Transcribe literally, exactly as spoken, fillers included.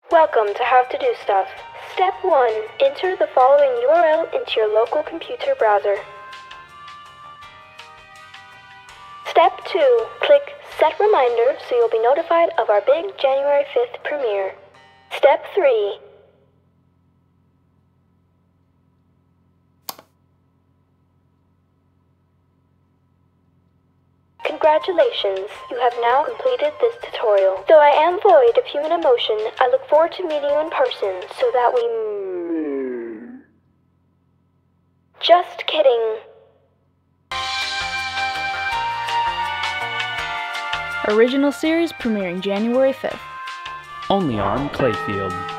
Welcome to HowToDoStuff. Step one. Enter the following U R L into your local computer browser. Step two. Click Set Reminder so you'll be notified of our big January fifth premiere. Step three. Congratulations, you have now completed this tutorial. Though I am void of human emotion, I look forward to meeting you in person so that we... Just kidding. Original series premiering January fifth. Only on Clayfield.